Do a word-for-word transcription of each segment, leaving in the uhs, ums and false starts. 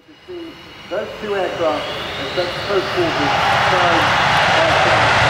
Those two aircraft are sent close quarters, five aircraft.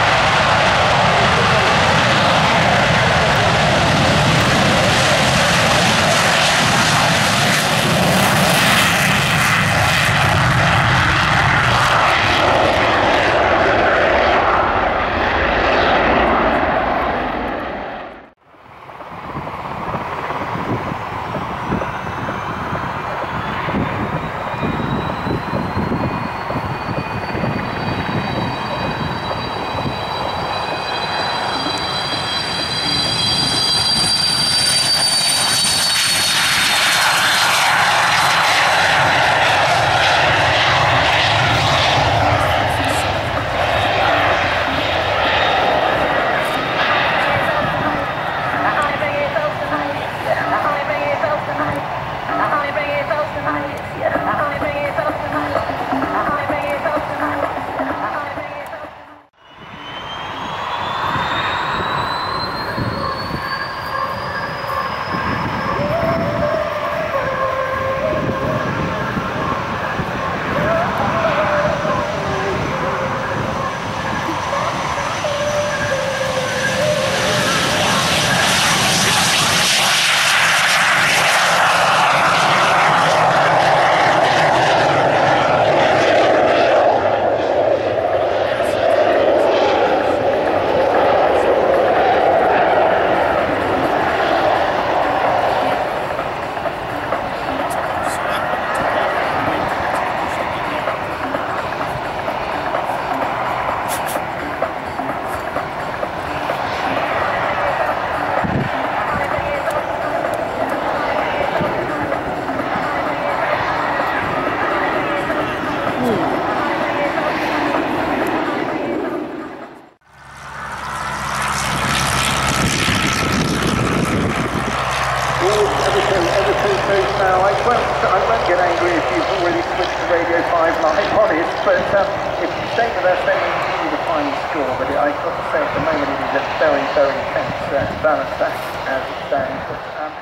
But um, if you stay with us, then we give you the final score. But it, I've got to say, at the moment, it is a very, very tense uh, balance act as it stands. But, um,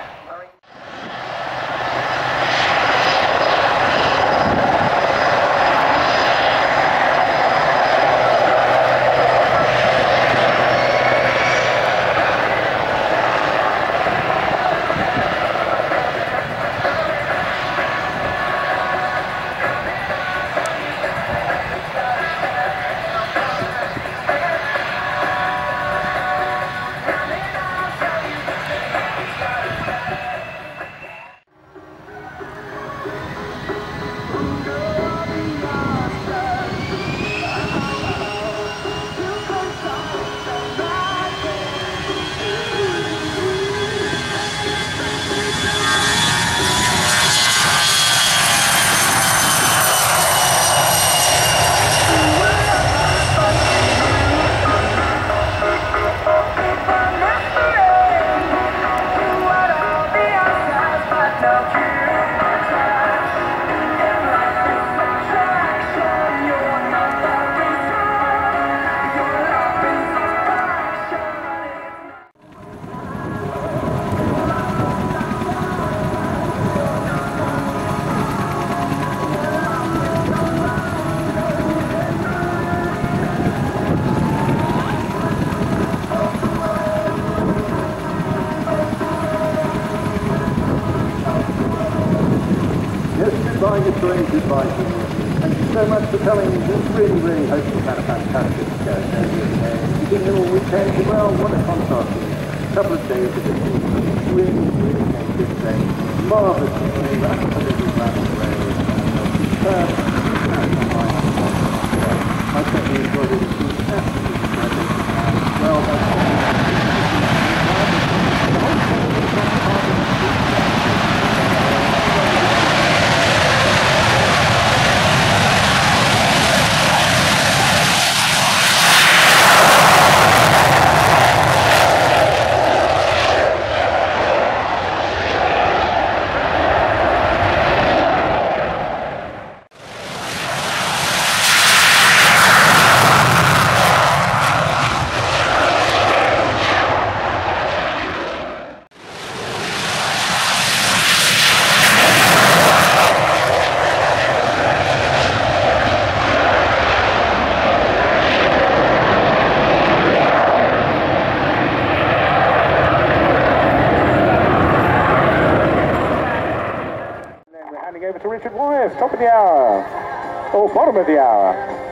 Goodbye, goodbye, goodbye. Thank you so much for coming. Just really, really hope you've had a fantastic show. Uh, you've been here all weekend. Well, what a contrast. A couple of days of it. Really, really made this day. Marvellous. Absolutely marvellous. Superb. I certainly enjoyed it. It was absolutely perfect. Well, that's over to Richard Wyeth, top of the hour, or bottom of the hour.